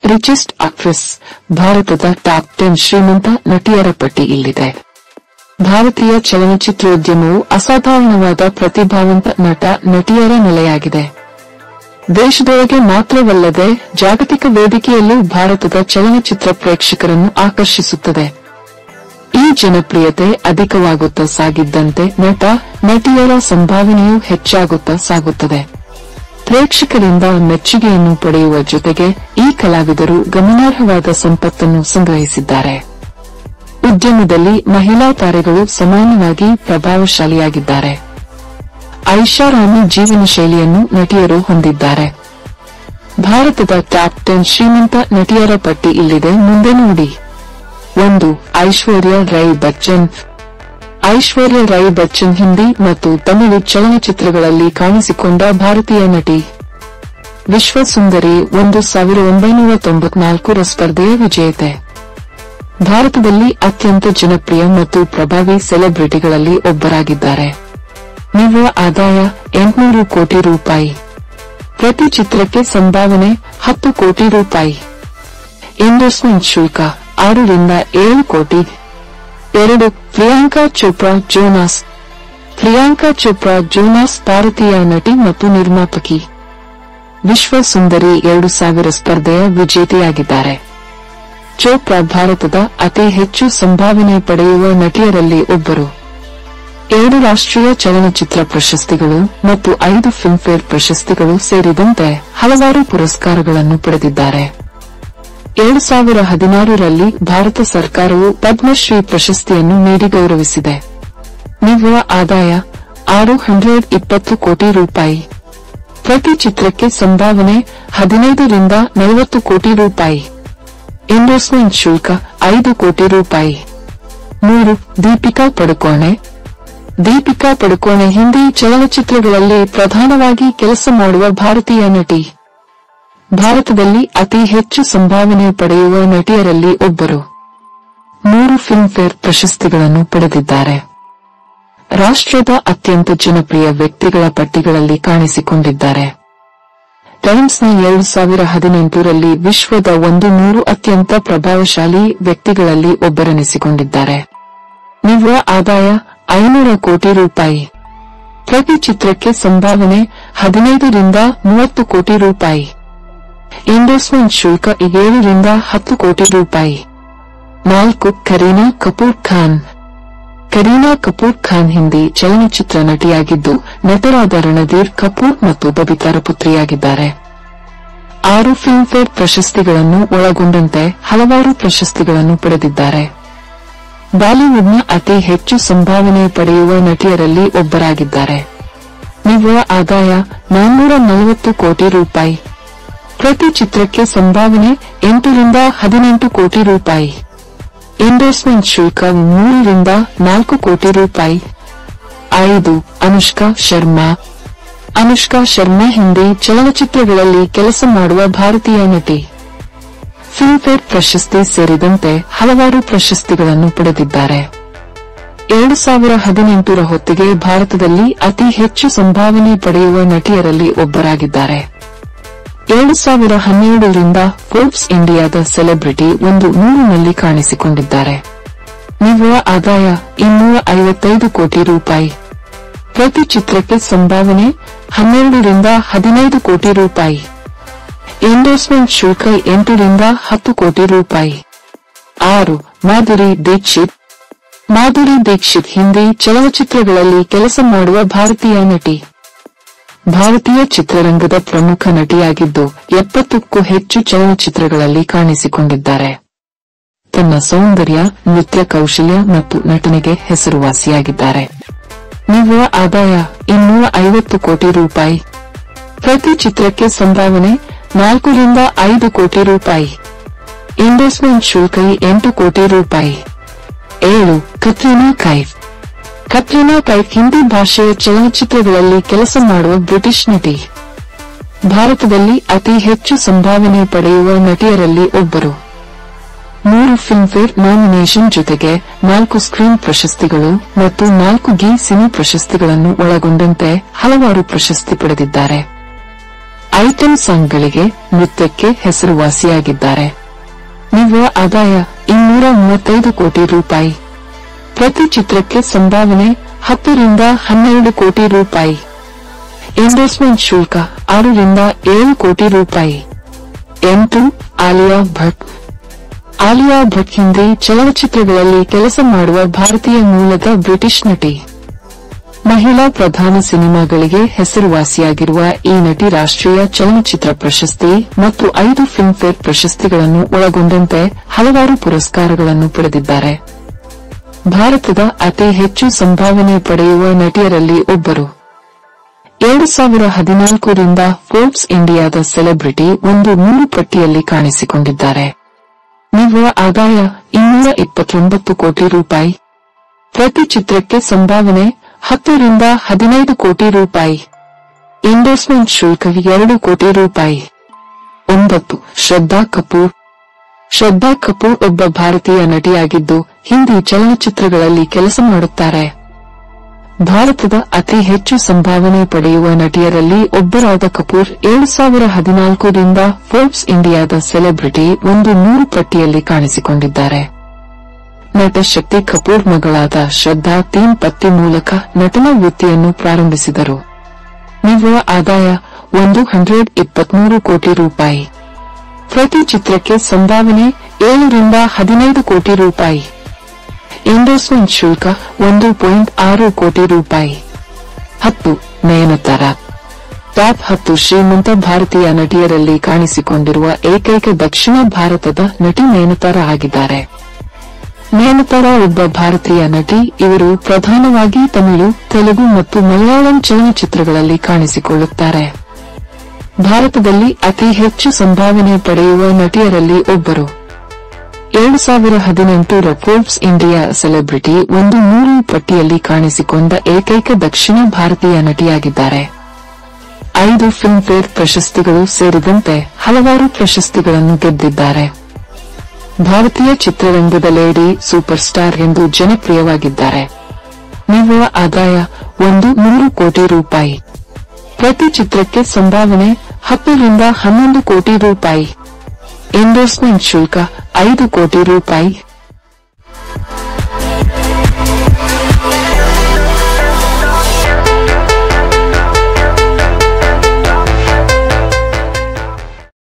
Richest actress ಭಾರತದ top 10 ಶ್ರೀಮಂತ ನಟಿಯರ ಪಟ್ಟಿ ಇಲ್ಲಿದೆ. ಭಾರತೀಯ ಚಲನಚಿತ್ರೋದ್ಯಮವು ಅಸಾಧಾರಣವಾದ ಪ್ರತಿಭಾವಂತ ನಟ ನಟಿಯರ ನೆಲೆಯಾಗಿದೆ. ದೇಶದೊಳಗೆ ಮಾತ್ರವಲ್ಲದೆ ಜಾಗತಿಕ ವೇದಿಕೆಯಲ್ಲೂ ಭಾರತದ ಚಲನಚಿತ್ರ ಪ್ರೇಕ್ಷಕರನ್ನು ಆಕರ್ಷಿಸುತ್ತದೆ. ಈ ಜನಪ್ರಿಯತೆ ಅಧಿಕವಾಗುತ್ತಾ ಸಾಗಿದ್ದಂತೆ ನಟ ನಟಿಯರ ಸಂಭಾವನೆಯೂ ಹೆಚ್ಚಾಗುತ್ತಾ ಸಾಗುತ್ತದೆ. ಪ್ರೇಕ್ಷಕರಿಂದ ಮೆಚ್ಚುಗೆಯನ್ನು ಪಡೆಯುವ ಜೊತೆಗೆ ಈ ಕಲಾವಿದರು ಗಮನಾರ್ಹವಾದ ಸಂಪತ್ತನ್ನು ಸಂಗ್ರಹಿಸಿದ್ದಾರೆ. ಉದ್ಯಮದಲ್ಲಿ ಮಹಿಳಾ ತಾರೆಗಳು ಸಮಾನವಾಗಿ ಪ್ರಭಾವಶಾಲಿಯಾಗಿದ್ದಾರೆ. ಐಷಾರಾಮಿ ಜೀವನ ಶೈಲಿಯನ್ನು ನಟಿಯರು ಹೊಂದಿದ್ದಾರೆ. ಭಾರತದ ಟಾಪ್ 10 ಶ್ರೀಮಂತ ನಟಿಯರ ಪಟ್ಟಿ ಇಲ್ಲಿದೆ, ಮುಂದೆ ನೋಡಿ. 1. ಐಶ್ವರ್ಯ ರೈ ಬಚ್ಚನ್. ಐಶ್ವರ್ಯ ರೈ ಬಚ್ಚನ್ ಹಿಂದಿ ಮತ್ತು ತಮಿಳು ಚಲನಚಿತ್ರಗಳಲ್ಲಿ ಕಾಣಿಸಿಕೊಂಡ ಭಾರತೀಯ ನಟಿ. ವಿಶ್ವ ಸುಂದರಿ 1994 ಸ್ಪರ್ಧೆಯ ವಿಜೇತೆ. ಭಾರತದಲ್ಲಿ ಅತ್ಯಂತ ಜನಪ್ರಿಯ ಮತ್ತು ಪ್ರಭಾವಿ ಸೆಲೆಬ್ರಿಟಿಗಳಲ್ಲಿ ಒಬ್ಬರಾಗಿದ್ದಾರೆ. ನಿವ್ವಳ ಆದಾಯ 800 ಕೋಟಿ ರೂಪಾಯಿ. ಪ್ರತಿ ಚಿತ್ರಕ್ಕೆ ಸಂಭಾವನೆ 10 ಕೋಟಿ ರೂಪಾಯಿ. ಎಂಡೋರ್ಸ್ಮೆಂಟ್ ಶುಲ್ಕ 6 ರಿಂದ 7 ಕೋಟಿ. 2. ಪ್ರಿಯಾಂಕಾ ಚೋಪ್ರಾ ಜೋನಾಸ್. ಪ್ರಿಯಾಂಕಾ ಚೋಪ್ರಾ ಜೋನಾಸ್ ಭಾರತೀಯ ನಟಿ ಮತ್ತು ನಿರ್ಮಾಪಕಿ. ವಿಶ್ವ ಸುಂದರಿ 2000 ಸ್ಪರ್ಧೆಯ ವಿಜೇತೆಯಾಗಿದ್ದಾರೆ. ಚೋಪ್ರಾ ಭಾರತದ ಅತಿ ಹೆಚ್ಚು ಸಂಭಾವನೆ ಪಡೆಯುವ ನಟಿಯರಲ್ಲಿ ಒಬ್ಬರು. 2 ರಾಷ್ಟ್ರೀಯ ಚಲನಚಿತ್ರ ಪ್ರಶಸ್ತಿಗಳು ಮತ್ತು 5 ಫಿಲ್ಮ್ಫೇರ್ ಪ್ರಶಸ್ತಿಗಳು ಸೇರಿದಂತೆ ಹಲವಾರು ಪುರಸ್ಕಾರಗಳನ್ನು ಪಡೆದಿದ್ದಾರೆ. 2016ರಲ್ಲಿ ಭಾರತ ಸರ್ಕಾರವು ಪದ್ಮಶ್ರೀ ಪ್ರಶಸ್ತಿಯನ್ನು ನೀಡಿ ಗೌರವಿಸಿದೆ. ನಿವ್ವಳ ಆದಾಯ 620 ಕೋಟಿ ರೂಪಾಯಿ. ಪ್ರತಿ ಚಿತ್ರಕ್ಕೆ ಸಂಭಾವನೆ 15 ರಿಂದ 40 ಕೋಟಿ ರೂಪಾಯಿ. ಎಂಡೋರ್ಸ್ಮೆಂಟ್ ಶುಲ್ಕ 5 ಕೋಟಿ ರೂಪಾಯಿ. 3. ದೀಪಿಕಾ ಪಡುಕೋಣೆ. ದೀಪಿಕಾ ಪಡುಕೋಣೆ ಹಿಂದಿ ಚಲನಚಿತ್ರಗಳಲ್ಲಿ ಪ್ರಧಾನವಾಗಿ ಕೆಲಸ ಮಾಡುವ ಭಾರತೀಯ ನಟಿ. ಭಾರತದಲ್ಲಿ ಅತಿ ಹೆಚ್ಚು ಸಂಭಾವನೆ ಪಡೆಯುವ ನಟಿಯರಲ್ಲಿ ಒಬ್ಬರು. 3 ಫಿಲ್ಮ್ಫೇರ್ ಪ್ರಶಸ್ತಿಗಳನ್ನು ಪಡೆದಿದ್ದಾರೆ. ರಾಷ್ಟ್ರದ ಅತ್ಯಂತ ಜನಪ್ರಿಯ ವ್ಯಕ್ತಿಗಳ ಪಟ್ಟಿಗಳಲ್ಲಿ ಕಾಣಿಸಿಕೊಂಡಿದ್ದಾರೆ. ಟೈಮ್ಸ್ನ 2018ರಲ್ಲಿ ವಿಶ್ವದ 100 ಅತ್ಯಂತ ಪ್ರಭಾವಶಾಲಿ ವ್ಯಕ್ತಿಗಳಲ್ಲಿ ಒಬ್ಬರೆನಿಸಿಕೊಂಡಿದ್ದಾರೆ. ನಿವ್ವಳ ಆದಾಯ 500 ಕೋಟಿ ರೂಪಾಯಿ. ಪ್ರತಿ ಚಿತ್ರಕ್ಕೆ ಸಂಭಾವನೆ 15 ರಿಂದ 30 ಕೋಟಿ ರೂಪಾಯಿ. ಎಂಡೋರ್ಸ್ಮೆಂಟ್ ಶುಲ್ಕ 7 ರಿಂದ 10 ಕೋಟಿ ರೂಪಾಯಿ. 4. ಕರೀನಾ ಕಪೂರ್ ಖಾನ್. ಕರೀನಾ ಕಪೂರ್ ಖಾನ್ ಹಿಂದಿ ಚಲನಚಿತ್ರ ನಟಿಯಾಗಿದ್ದು ನಟರಾದ ರಣಧೀರ್ ಕಪೂರ್ ಮತ್ತು ಬಬಿತಾರ ಪುತ್ರಿಯಾಗಿದ್ದಾರೆ. 6 ಫಿಲ್ಮ್ಫೇರ್ ಪ್ರಶಸ್ತಿಗಳನ್ನು ಒಳಗೊಂಡಂತೆ ಹಲವಾರು ಪ್ರಶಸ್ತಿಗಳನ್ನು ಪಡೆದಿದ್ದಾರೆ. ಬಾಲಿವುಡ್ನ ಅತಿ ಹೆಚ್ಚು ಸಂಭಾವನೆ ಪಡೆಯುವ ನಟಿಯರಲ್ಲಿ ಒಬ್ಬರಾಗಿದ್ದಾರೆ. ನಿವ್ವಳ ಆದಾಯ 440 ಕೋಟಿ ರೂಪಾಯಿ. ಪ್ರತಿ ಚಿತ್ರಕ್ಕೆ ಸಂಭಾವನೆ 8 ರಿಂದ 18 ಕೋಟಿ ರೂಪಾಯಿ. ಎಂಡೋರ್ಸ್ಮೆಂಟ್ ಶುಲ್ಕ 3 ರಿಂದ 4 ಕೋಟಿ ರೂಪಾಯಿ. 5. ಅನುಷ್ಕಾ ಶರ್ಮಾ. ಅನುಷ್ಕಾ ಶರ್ಮಾ ಹಿಂದಿ ಚಲನಚಿತ್ರಗಳಲ್ಲಿ ಕೆಲಸ ಮಾಡುವ ಭಾರತೀಯ ನಟಿ. ಫಿಲ್ಮ್ಫೇರ್ ಪ್ರಶಸ್ತಿ ಸೇರಿದಂತೆ ಹಲವಾರು ಪ್ರಶಸ್ತಿಗಳನ್ನು ಪಡೆದಿದ್ದಾರೆ. 2018ರ ಹೊತ್ತಿಗೆ ಭಾರತದಲ್ಲಿ ಅತಿ ಹೆಚ್ಚು ಸಂಭಾವನೆ ಪಡೆಯುವ ನಟಿಯರಲ್ಲಿ ಒಬ್ಬರಾಗಿದ್ದಾರೆ. 2012ರಿಂದ ಫೋರ್ಬ್ಸ್ ಇಂಡಿಯಾದ ಸೆಲೆಬ್ರಿಟಿ 100ನಲ್ಲಿ ಕಾಣಿಸಿಕೊಂಡಿದ್ದಾರೆ. ನಿವ್ವಳ ಆದಾಯ 255 ಕೋಟಿ ರೂಪಾಯಿ. ಪ್ರತಿ ಚಿತ್ರಕ್ಕೆ ಸಂಭಾವನೆ 12 ರಿಂದ 15 ಕೋಟಿ ರೂಪಾಯಿ. ಎಂಡೋರ್ಸ್ಮೆಂಟ್ ಶುಲ್ಕ 8 ರಿಂದ 10 ಕೋಟಿ ರೂಪಾಯಿ. 6. ಮಾಧುರಿ ದೀಕ್ಷಿತ್. ಮಾಧುರಿ ದೀಕ್ಷಿತ್ ಹಿಂದಿ ಚಲನಚಿತ್ರಗಳಲ್ಲಿ ಕೆಲಸ ಮಾಡುವ ಭಾರತೀಯ ನಟಿ. ಭಾರತೀಯ ಚಿತ್ರರಂಗದ ಪ್ರಮುಖ ನಟಿಯಾಗಿದ್ದು 70ಕ್ಕೂ ಹೆಚ್ಚು ಚಲನಚಿತ್ರಗಳಲ್ಲಿ ಕಾಣಿಸಿಕೊಂಡಿದ್ದಾರೆ. ತನ್ನ ಸೌಂದರ್ಯ, ನೃತ್ಯ ಕೌಶಲ್ಯ ಮತ್ತು ನಟನೆಗೆ ಹೆಸರುವಾಸಿಯಾಗಿದ್ದಾರೆ. ನಿವ್ವಳ ಆದಾಯ 250 ಕೋಟಿ ರೂಪಾಯಿ. ಪ್ರತಿ ಚಿತ್ರಕ್ಕೆ ಸಂಭಾವನೆ 4 ರಿಂದ 5 ಕೋಟಿ ರೂಪಾಯಿ. ಎಂಡೋರ್ಸ್ಮೆಂಟ್ ಶುಲ್ಕ 8 ಕೋಟಿ ರೂಪಾಯಿ. 7. ಕತ್ರೀನಾ ಕೈಫ್. ಕತ್ರೀನಾ ಕೈಫ್ ಹಿಂದಿ ಭಾಷೆಯ ಚಲನಚಿತ್ರಗಳಲ್ಲಿ ಕೆಲಸ ಮಾಡುವ ಬ್ರಿಟಿಷ್ ನಟಿ. ಭಾರತದಲ್ಲಿ ಅತಿ ಹೆಚ್ಚು ಸಂಭಾವನೆ ಪಡೆಯುವ ನಟಿಯರಲ್ಲಿ ಒಬ್ಬರು. 3 ಫಿಲ್ಮ್ಫೇರ್ ನಾಮಿನೇಷನ್ ಜೊತೆಗೆ 4 ಸ್ಕ್ರೀನ್ ಪ್ರಶಸ್ತಿಗಳು ಮತ್ತು 4 ಗಿ ಸಿನಿ ಪ್ರಶಸ್ತಿಗಳನ್ನು ಒಳಗೊಂಡಂತೆ ಹಲವಾರು ಪ್ರಶಸ್ತಿ ಪಡೆದಿದ್ದಾರೆ. ಐಟಂ ಸಾಂಗ್ಗಳಿಗೆ, ನೃತ್ಯಕ್ಕೆ ಹೆಸರುವಾಸಿಯಾಗಿದ್ದಾರೆ. ನಿವ್ವಳ ಆದಾಯ 235 ಕೋಟಿ ರೂಪಾಯಿ. ಪ್ರತಿ ಚಿತ್ರಕ್ಕೆ ಸಂಭಾವನೆ 10 ರಿಂದ 12 ಕೋಟಿ ರೂಪಾಯಿ. ಎಂಡೋರ್ಸ್ಮೆಂಟ್ ಶುಲ್ಕ 6 ರಿಂದ 7 ಕೋಟಿ ರೂಪಾಯಿ. 8. ಆಲಿಯಾ ಭಟ್. ಆಲಿಯಾ ಭಟ್ ಹಿಂದಿ ಚಲನಚಿತ್ರಗಳಲ್ಲಿ ಕೆಲಸ ಮಾಡುವ ಭಾರತೀಯ ಮೂಲದ ಬ್ರಿಟಿಷ್ ನಟಿ. ಮಹಿಳಾ ಪ್ರಧಾನ ಸಿನಿಮಾಗಳಿಗೆ ಹೆಸರುವಾಸಿಯಾಗಿರುವ ಈ ನಟಿ ರಾಷ್ಟ್ರೀಯ ಚಲನಚಿತ್ರ ಪ್ರಶಸ್ತಿ ಮತ್ತು 5 ಫಿಲ್ಮ್ಫೇರ್ ಪ್ರಶಸ್ತಿಗಳನ್ನು ಒಳಗೊಂಡಂತೆ ಹಲವಾರು ಪುರಸ್ಕಾರಗಳನ್ನು ಪಡೆದಿದ್ದಾರೆ. ಭಾರತದ ಅತಿ ಹೆಚ್ಚು ಸಂಭಾವನೆ ಪಡೆಯುವ ನಟಿಯರಲ್ಲಿ ಒಬ್ಬರು. 2014 ರಿಂದ ಫೋರ್ಬ್ಸ್ ಇಂಡಿಯಾದ ಸೆಲೆಬ್ರಿಟಿ 100 ಪಟ್ಟಿಯಲ್ಲಿ ಕಾಣಿಸಿಕೊಂಡಿದ್ದಾರೆ. ನಿವ್ವಳ ಆದಾಯ 229 ಕೋಟಿ ರೂಪಾಯಿ. ಪ್ರತಿ ಚಿತ್ರಕ್ಕೆ ಸಂಭಾವನೆ 10 ರಿಂದ 15 ಕೋಟಿ ರೂಪಾಯಿ. ಎಂಡೋರ್ಸ್ಮೆಂಟ್ ಶುಲ್ಕ 2 ಕೋಟಿ ರೂಪಾಯಿ. 9. ಶ್ರದ್ಧಾ ಕಪೂರ್. ಶ್ರದ್ಧಾ ಕಪೂರ್ ಒಬ್ಬ ಭಾರತೀಯ ನಟಿಯಾಗಿದ್ದು ಹಿಂದಿ ಚಲನಚಿತ್ರಗಳಲ್ಲಿ ಕೆಲಸ ಮಾಡುತ್ತಾರೆ. ಭಾರತದ ಅತಿ ಹೆಚ್ಚು ಸಂಭಾವನೆ ಪಡೆಯುವ ನಟಿಯರಲ್ಲಿ ಒಬ್ಬರಾದ ಕಪೂರ್ 2014 ರಿಂದ ಫೋರ್ಬ್ಸ್ ಇಂಡಿಯಾದ ಸೆಲೆಬ್ರಿಟಿ 100 ಪಟ್ಟಿಯಲ್ಲಿ ಕಾಣಿಸಿಕೊಂಡಿದ್ದಾರೆ. ನಟ ಶಕ್ತಿ ಕಪೂರ್ ಮಗಳಾದ ಶ್ರದ್ಧಾ ತೀನ್ ಪತ್ತಿ ಮೂಲಕ ನಟನಾ ವೃತ್ತಿಯನ್ನು ಪ್ರಾರಂಭಿಸಿದರು. ನಿವ್ವಳ ಆದಾಯ 123 ಕೋಟಿ ರೂಪಾಯಿ. ಪ್ರತಿ ಚಿತ್ರಕ್ಕೆ ಸಂಭಾವನೆ 7 ರಿಂದ 15 ಕೋಟಿ ರೂಪಾಯಿ. ಎಂಡೋರ್ಸ್ಮೆಂಟ್ ಶುಲ್ಕ 1.6 ಕೋಟಿ ರೂಪಾಯಿ. 10. ನಯನತಾರಾ. ಟಾಪ್ 10 ಶ್ರೀಮಂತ ಭಾರತೀಯ ನಟಿಯರಲ್ಲಿ ಕಾಣಿಸಿಕೊಂಡಿರುವ ಏಕೈಕ ದಕ್ಷಿಣ ಭಾರತದ ನಟಿ ನಯನತಾರಾ ಆಗಿದ್ದಾರೆ. ನಯನತಾರಾ ಒಬ್ಬ ಭಾರತೀಯ ನಟಿ. ಇವರು ಪ್ರಧಾನವಾಗಿ ತಮಿಳು, ತೆಲುಗು ಮತ್ತು ಮಲಯಾಳಂ ಚಲನಚಿತ್ರಗಳಲ್ಲಿ ಕಾಣಿಸಿಕೊಳ್ಳುತ್ತಾರೆ. ಭಾರತದಲ್ಲಿ ಅತಿ ಹೆಚ್ಚು ಸಂಭಾವನೆ ಪಡೆಯುವ ನಟಿಯರಲ್ಲಿ ಒಬ್ಬರು. 2018 ರ ಫೋರ್ಬ್ಸ್ ಇಂಡಿಯಾ ಸೆಲೆಬ್ರಿಟಿ 100 ಪಟ್ಟಿಯಲ್ಲಿ ಕಾಣಿಸಿಕೊಂಡ ಏಕೈಕ ದಕ್ಷಿಣ ಭಾರತೀಯ ನಟಿಯಾಗಿದ್ದಾರೆ. 5 ಫಿಲ್ಮ್ಫೇರ್ ಪ್ರಶಸ್ತಿಗಳು ಸೇರಿದಂತೆ ಹಲವಾರು ಪ್ರಶಸ್ತಿಗಳನ್ನು ಗೆದ್ದಿದ್ದಾರೆ. ಭಾರತೀಯ ಚಿತ್ರರಂಗದ ಲೇಡಿ ಸೂಪರ್ ಸ್ಟಾರ್ ಎಂದು ಜನಪ್ರಿಯವಾಗಿದ್ದಾರೆ. ನಿವ್ವಳ ಆದಾಯ 100 ಕೋಟಿ ರೂಪಾಯಿ. ಪ್ರತಿ ಚಿತ್ರಕ್ಕೆ ಸಂಭಾವನೆ 10 ರಿಂದ 11 ಕೋಟಿ ರೂಪಾಯಿ. ಎಂಡೋರ್ಸ್ಮೆಂಟ್ ಶುಲ್ಕ 5 ಕೋಟಿ ರೂಪಾಯಿ.